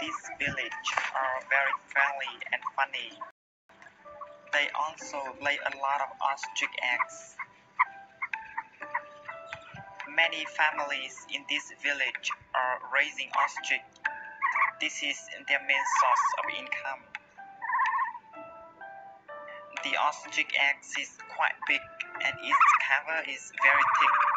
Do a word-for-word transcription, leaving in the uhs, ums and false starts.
this village are very friendly and funny. They also lay a lot of ostrich eggs. Many families in this village are raising ostrich. This is their main source of income. The ostrich egg is quite big and its cover is very thick.